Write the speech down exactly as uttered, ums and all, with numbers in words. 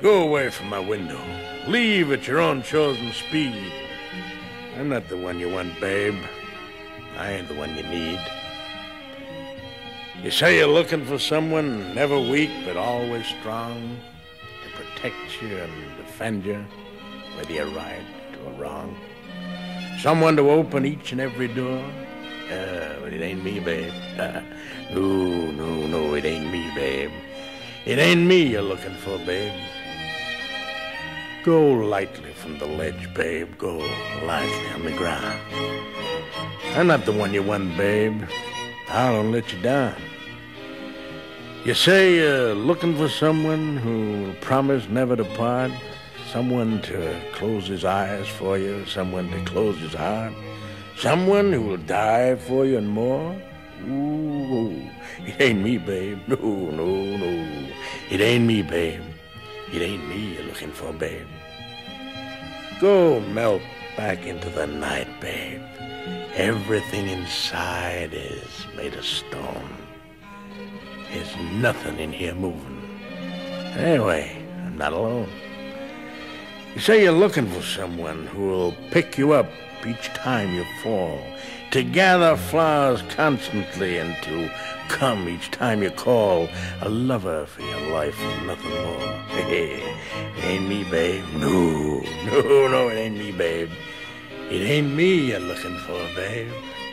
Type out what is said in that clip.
Go away from my window. Leave at your own chosen speed. I'm not the one you want, babe. I ain't the one you need. You say you're looking for someone never weak but always strong to protect you and defend you, whether you're right or wrong. Someone to open each and every door. Uh, but it ain't me, babe. Uh, no, no, no, it ain't me, babe. It ain't me you're looking for, babe. Go lightly from the ledge, babe. Go lightly on the ground. I'm not the one you want, babe. I don't let you down. You say you're looking for someone who'll promise never to part, someone to close his eyes for you, someone to close his heart, someone who will die for you and more. Ooh, it ain't me, babe. No, no, no. It ain't me, babe. It ain't me you're looking for, babe. Go melt back into the night, babe. Everything inside is made of stone. There's nothing in here moving. Anyway, I'm not alone. You say you're looking for someone who will pick you up each time you fall, to gather flowers constantly and to come each time you call, a lover for your life and nothing more. Hey, it ain't me, babe. No, no, no, it ain't me, babe. It ain't me you're looking for, babe.